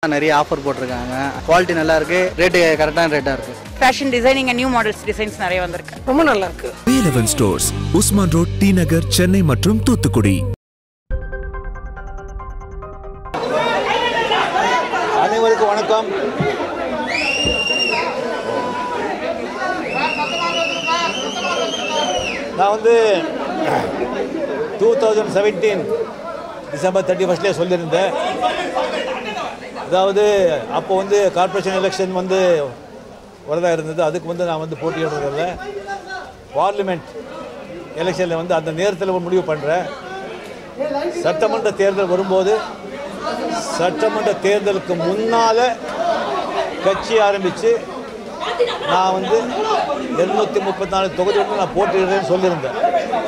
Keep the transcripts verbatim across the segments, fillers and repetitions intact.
நிறைய ஆஃபர் போட்டிருக்காங்க. குவாலிட்டி நல்லா இருக்கு, ரேட்டு கரெக்டான ரேட்டா இருக்கு. Fashion designing new models designs நிறைய வந்திருக்கு. ரொம்ப நல்லா இருக்கு. பி பதினொன்று stores, Usman road, T Nagar, Chennai மற்றும் தூத்துக்குடி. அனைவருக்கும் வணக்கம். நான் வந்து two thousand seventeen December thirty ஃபஸ்ட்லேயே சொல்லியிருந்தேன். அதாவது அப்போ வந்து கார்பரேஷன் எலெக்ஷன் வந்து வரதாக இருந்தது. அதுக்கு வந்து நான் வந்து போட்டியிடுறதில்ல. பார்லிமெண்ட் எலெக்ஷனில் வந்து அந்த நேரத்தில் முடிவு பண்ணுறேன். சட்டமன்ற தேர்தல் வரும்போது சட்டமன்ற தேர்தலுக்கு முன்னால் கட்சி ஆரம்பித்து நான் வந்து இருநூற்றி முப்பத்தி நாலு தொகுதியோடு நான் போட்டியிடுறேன்னு சொல்லியிருந்தேன்.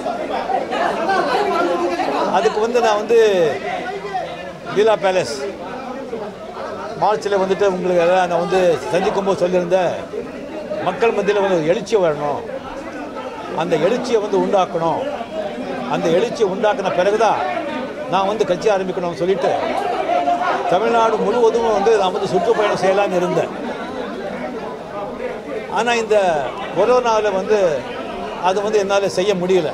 அதுக்கு வந்து நான் வந்து லீலா பேலஸ் மார்ச்சில் வந்துட்டு உங்களுக்கு எல்லாம் நான் வந்து சந்திக்கும் போது சொல்லியிருந்தேன், மக்கள் மத்தியில் வந்து எழுச்சி வரணும், அந்த எழுச்சியை வந்து உண்டாக்கணும், அந்த எழுச்சியை உண்டாக்கின பிறகுதான் நான் வந்து கட்சி ஆரம்பிக்கணும்னு சொல்லிட்டு தமிழ்நாடு முழுவதும் வந்து நான் வந்து சுற்றுப்பயணம் செய்யலான்னு இருந்தேன். ஆனால் இந்த கொரோனாவில் வந்து அது வந்து என்னால் செய்ய முடியல.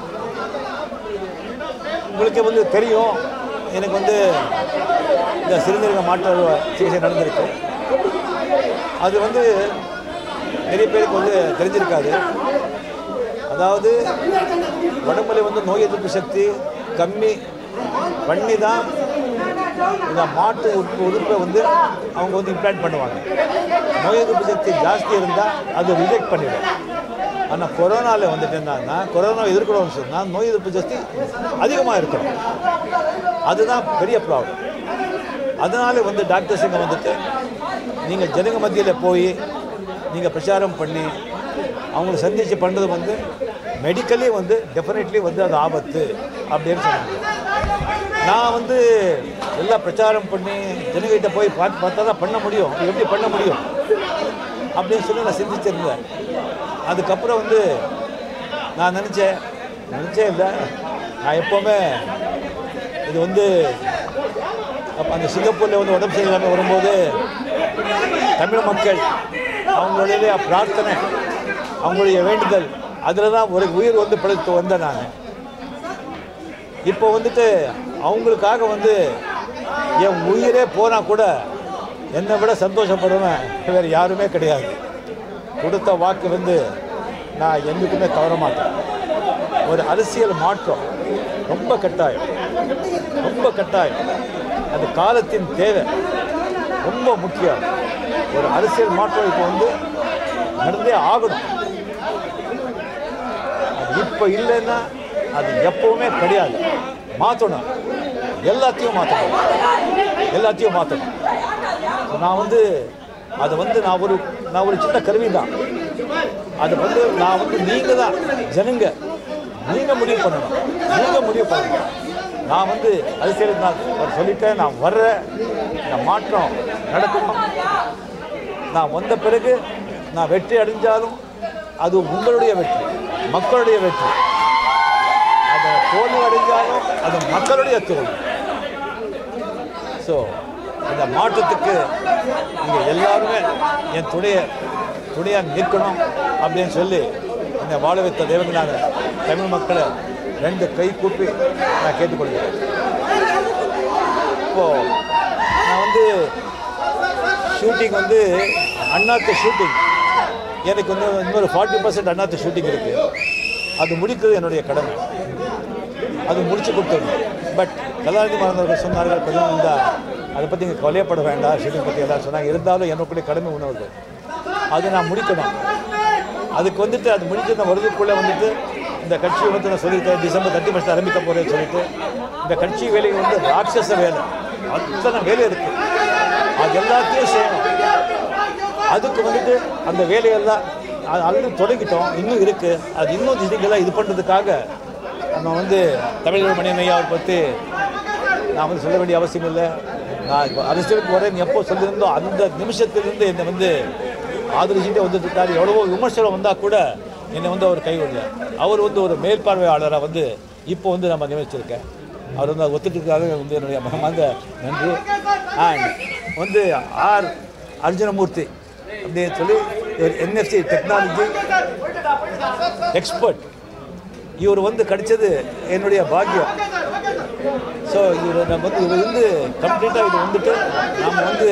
உங்களுக்கு வந்து தெரியும், எனக்கு வந்து இந்த சிறுநீரக மாற்று சிகிச்சை நடந்திருக்கு. அது வந்து நிறைய பேருக்கு வந்து தெரிஞ்சிருக்காது. அதாவது உடம்புல வந்து நோய் எதிர்ப்பு சக்தி கம்மி பண்ணி தான் இந்த மாட்டு உறுப்பை வந்து அவங்க வந்து இம்ப்ளான்ட் பண்ணுவாங்க. நோய் எதிர்ப்பு சக்தி ஜாஸ்தி இருந்தால் அது ரிஜெக்ட் பண்ணிடும். ஆனால் கொரோனாவில் வந்துட்டு என்னன்னா, கொரோனா எதிர்க்கணும்னு சொன்னால் நோய் எதிர்ப்பு சக்தி அதிகமாக இருக்கணும். அதுதான் பெரிய ப்ராப்ளம். அதனால வந்து டாக்டர்ஸுங்க வந்துட்டு நீங்கள் ஜனங்க மத்தியில் போய் நீங்கள் பிரச்சாரம் பண்ணி அவங்கள சந்தித்து பண்ணுறது வந்து மெடிக்கலி வந்து டெஃபினெட்லி வந்து அது ஆபத்து அப்படின்னு சொன்னாங்க. நான் வந்து எல்லாம் பிரச்சாரம் பண்ணி ஜனங்கிட்ட போய் பார்த்து பார்த்தா தான் பண்ண முடியும், எப்படி பண்ண முடியும் அப்படின்னு சொல்லி நான் சிந்திச்சிருந்தேன். அதுக்கப்புறம் வந்து நான் நினச்சேன் நினச்சே இல்லை நான் எப்போவுமே இது வந்து அப்போ அந்த சிங்கப்பூரில் வந்து உடம்பு சரியில்லாமல் வரும்போது தமிழ் மக்கள் அவங்களுடைய பிரார்த்தனை, அவங்களுடைய வேண்டுதல், அதில் தான் ஒரு உயிர் வந்து பிழைத்து வந்தேன் நான். இப்போ வந்துட்டு அவங்களுக்காக வந்து என் உயிரே போனால் கூட என்னை விட சந்தோஷப்படுவேன் வேறு யாருமே கிடையாது. கொடுத்த வாக்கு வந்து நான் என்றைக்குமே தவற மாட்டேன். ஒரு அரசியல் மாற்றம் ரொம்ப கட்டாயம், ரொம்ப கட்டாயம். அது காலத்தின் தேவை, ரொம்ப முக்கியம். ஒரு அரசியல் மாற்றம் இப்போ வந்து நடந்தே ஆகணும். அது இப்போ இல்லைன்னா அது எப்பவுமே கிடையாது. மாற்றணும், எல்லாத்தையும் மாற்றணும், எல்லாத்தையும் மாற்றணும். நான் வந்து அதை வந்து நான் ஒரு நான் ஒரு சின்ன கருவி தான். அது வந்து நான் வந்து நீங்கள் தான் ஜனங்க, நீங்கள் முடிவு பண்ணணும், நீங்கள் முடிவு பண்ணணும். நான் வந்து அரசியல் நான் சொல்லிட்டேன், நான் வர்றேன், இந்த மாற்றம் நடக்கணும். நான் வந்த பிறகு நான் வெற்றி அடைஞ்சாலும் அது உங்களுடைய வெற்றி, மக்களுடைய வெற்றி. அதை தோல்வி அடைஞ்சாலும் அது மக்களுடைய தோல்வி. ஸோ இந்த மாற்றத்துக்கு நீங்கள் எல்லாருமே என் துணைய துணையாக நிற்கணும் அப்படின்னு சொல்லி என்னை வாழ வைத்த தேவங்களான தமிழ் மக்களை ரெண்டு கை கூப்பி நான் கேட்டுக்கொள்கிறேன். இப்போது நான் வந்து ஷூட்டிங் வந்து அண்ணாத்து ஷூட்டிங் எனக்கு வந்து இன்னொரு ஃபார்ட்டி பர்சன்ட் அண்ணாத்து ஷூட்டிங் இருக்குது. அது முடிக்கிறது என்னுடைய கடமை, அது முடிச்சு கொடுத்துருங்க. பட் கலாநிதி மாணவர்கள் சொன்னார்கள், பிரதமர் இருந்தால் அதை பற்றி இங்கே கவலையப்பட வேண்டாம், ஷூட்டிங் பற்றி எல்லாம் சொன்னாங்க. இருந்தாலும் என்னுடைய கடமை உணவுகள் அது நான் முடிக்கணும். அதுக்கு வந்துட்டு அது முடிச்சு நான் வருதுக்குள்ளே வந்துட்டு இந்த கட்சி வந்து நான் சொல்லியிருக்கேன், டிசம்பர் தேர்ட்டி ஃபஸ்ட் ஆரம்பிக்க போகிறேன்னு சொல்லிட்டு. இந்த கட்சி வேலை வந்து ராட்சச வேலை, அத்தனை வேலை இருக்குது, அது எல்லாத்தையும் செய்யணும். அதுக்கு வந்துட்டு அந்த வேலையெல்லாம் அது ஆல்ரெடி தொடங்கிட்டோம், இன்னும் இருக்குது. அது இன்னும் இதுக்கெல்லாம் இது பண்ணுறதுக்காக நம்ம வந்து தமிழ் மணி ஐயாவை பற்றி நான் வந்து சொல்ல வேண்டிய அவசியம் இல்லை. நான் இப்போ அரசியலுக்கு வரேன் எப்போ சொல்லியிருந்தோ அந்த நிமிஷத்துலேருந்து என்னை வந்து ஆதரிச்சுட்டே வந்துட்டு இருக்காரு. எவ்வளவோ விமர்சனம் வந்தால் கூட என்னை வந்து அவர் கைவிடல. அவர் வந்து ஒரு மேற்பார்வையாளராக வந்து இப்போ வந்து நம்ம நியமிச்சிருக்கேன். அவர் வந்து ஒத்துட்டுக்காக வந்து என்னுடைய மனமார்ந்த நன்றி. அண்ட் வந்து ஆர் அர்ஜுனமூர்த்தி அப்படின்னு சொல்லி என்எஃப்சி டெக்னாலஜி எக்ஸ்பர்ட். இவர் வந்து கிடைச்சது என்னுடைய பாக்கியம். ஸோ இவர் நம்ம வந்து இவர் வந்து கம்ப்ளீட்டாக இது வந்துட்டு நாம் வந்து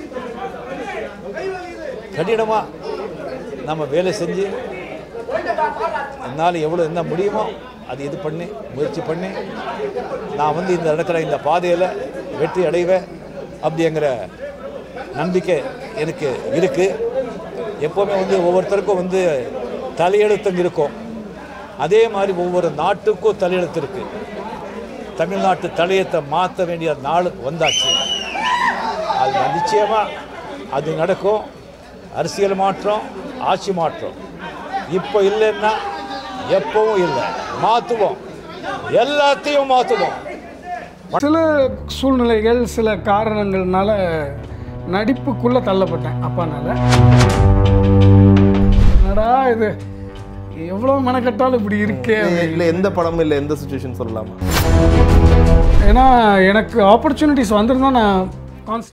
கடினமாக நம்ம வேலை செஞ்சு என்னால் எவ்வளோ என்ன முடியுமோ அது இது பண்ணி முயற்சி பண்ணி நான் வந்து இந்த நடக்கிற இந்த பாதையில் வெற்றி அடைவேன் அப்படிங்கிற நம்பிக்கை எனக்கு இருக்குது. எப்போவுமே வந்து ஒவ்வொருத்தருக்கும் வந்து தலையெழுத்தம் இருக்கும். அதே மாதிரி ஒவ்வொரு நாட்டுக்கும் தலையெழுத்து இருக்குது. தமிழ்நாட்டு தலையத்தை மாற்ற வேண்டிய நாள் வந்தாச்சு. அது நிச்சயமாக அது நடக்கும். அரசியல் மாற்றம், ஆட்சி மாற்றம் இப்போ இல்லைன்னா எப்பவும் இல்லை. மாற்றுவோம், எல்லாத்தையும் மாற்றுவோம். சில சூழ்நிலைகள் சில காரணங்கள்னால நடிப்புக்குள்ளே தள்ளப்பட்டேன் அப்பானால. என்னடா இது எவ்வளோ மெனக்கட்டாலும் இப்படி இருக்கே. இல்லை எந்த படமும் இல்லை, எந்த சுச்சுவேஷன் சொல்லலாமா? ஏன்னா எனக்கு ஆப்பர்ச்சுனிட்டிஸ் வந்திருந்தா நான்